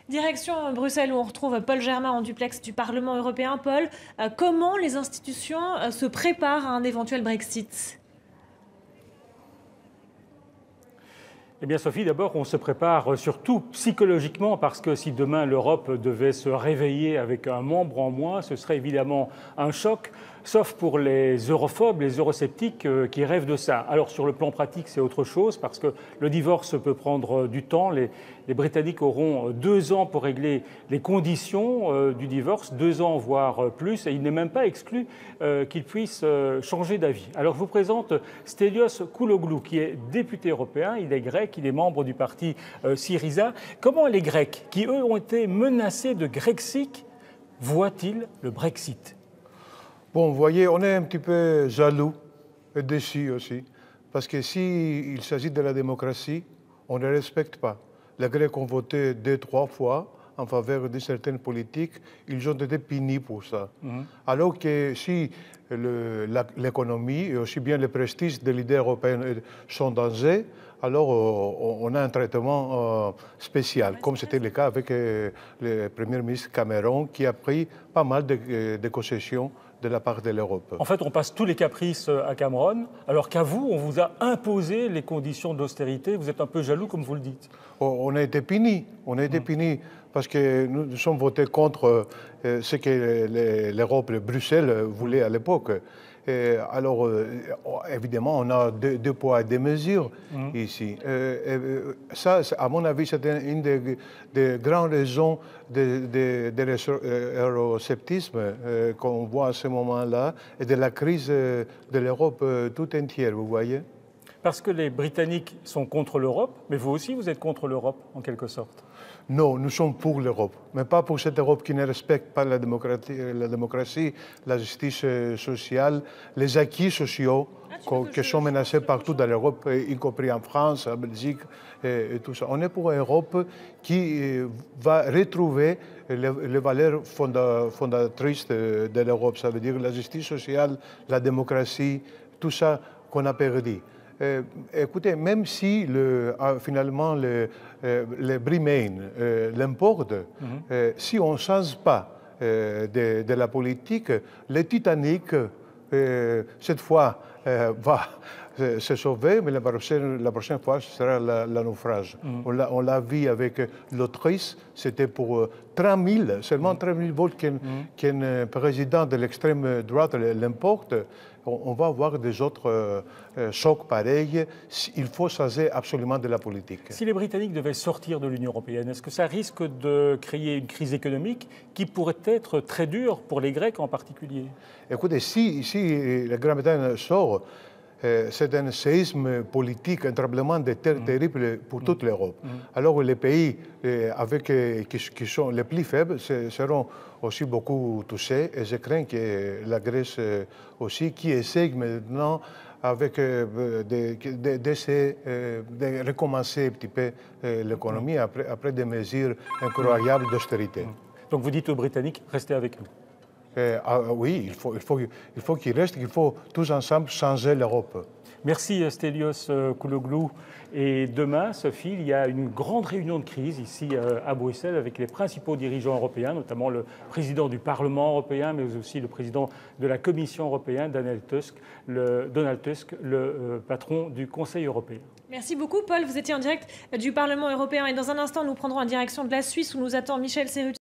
Direction Bruxelles où on retrouve Paul Germain en duplex du Parlement européen. Paul, comment les institutions se préparent à un éventuel Brexit ? Eh bien Sophie, d'abord on se prépare surtout psychologiquement parce que si demain l'Europe devait se réveiller avec un membre en moins, ce serait évidemment un choc, sauf pour les europhobes, les eurosceptiques qui rêvent de ça. Alors sur le plan pratique c'est autre chose parce que le divorce peut prendre du temps. Les Britanniques auront 2 ans pour régler les conditions du divorce, 2 ans voire plus, et il n'est même pas exclu qu'ils puissent changer d'avis. Alors je vous présente Stelios Kouloglou qui est député européen, il est grec, il est membre du parti Syriza. Comment les Grecs, qui eux ont été menacés de Grexit, voient-ils le Brexit ? Bon, vous voyez, on est un petit peu jaloux et déçus aussi, parce que s'il s'agit de la démocratie, on ne respecte pas. Les Grecs ont voté 2-3 fois en faveur de certaines politiques, ils ont été punis pour ça. Alors que si l'économie et aussi bien le prestige des leaders européens sont en danger, alors on a un traitement spécial, comme c'était le cas avec le Premier ministre Cameron, qui a pris pas mal de concessions de la part de l'Europe. En fait, on passe tous les caprices à Cameron, alors qu'à vous, on vous a imposé les conditions d'austérité. Vous êtes un peu jaloux, comme vous le dites. On a été punis. On a été punis parce que nous sommes votés contre ce que l'Europe, Bruxelles, voulait à l'époque. Alors, évidemment, on a deux poids et deux mesures ici. Ça, à mon avis, c'est une des grandes raisons de l'eurosceptisme qu'on voit à ce moment-là et de la crise de l'Europe tout entière, vous voyez. Parce que les Britanniques sont contre l'Europe, mais vous aussi, vous êtes contre l'Europe, en quelque sorte. Non, nous sommes pour l'Europe, mais pas pour cette Europe qui ne respecte pas la démocratie, la justice sociale, les acquis sociaux qui sont menacés partout dans l'Europe, y compris en France, en Belgique et tout ça. On est pour une Europe qui va retrouver les valeurs fondatrices de l'Europe, ça veut dire la justice sociale, la démocratie, tout ça qu'on a perdu. Écoutez, même si finalement le Remain l'importe, si on ne change pas de la politique, le Titanic, cette fois, va se sauver, mais la prochaine fois, ce sera le naufrage. On l'a vu avec l'Autriche, c'était pour 30 000, seulement 30 000 votes qu'un président de l'extrême droite l'importe. On va avoir des autres chocs pareils. Il faut changer absolument de la politique. Si les Britanniques devaient sortir de l'Union européenne, est-ce que ça risque de créer une crise économique qui pourrait être très dure pour les Grecs en particulier? Écoutez, si la Grande-Bretagne sort, c'est un séisme politique, un tremblement de terre terrible pour toute l'Europe. Alors les pays qui sont les plus faibles seront aussi beaucoup touchés. Et je crains que la Grèce aussi, qui essaie maintenant avec d'essayer de recommencer un petit peu l'économie après des mesures incroyables d'austérité. Donc vous dites aux Britanniques, restez avec nous. Oui, il faut qu'ils restent, qu'il faut tous ensemble changer l'Europe. Merci Stelios Kouloglou. Et demain, Sophie, il y a une grande réunion de crise ici à Bruxelles avec les principaux dirigeants européens, notamment le président du Parlement européen, mais aussi le président de la Commission européenne, Donald Tusk, le patron du Conseil européen. Merci beaucoup, Paul. Vous étiez en direct du Parlement européen. Et dans un instant, nous prendrons en direction de la Suisse où nous attend Michel Serruti.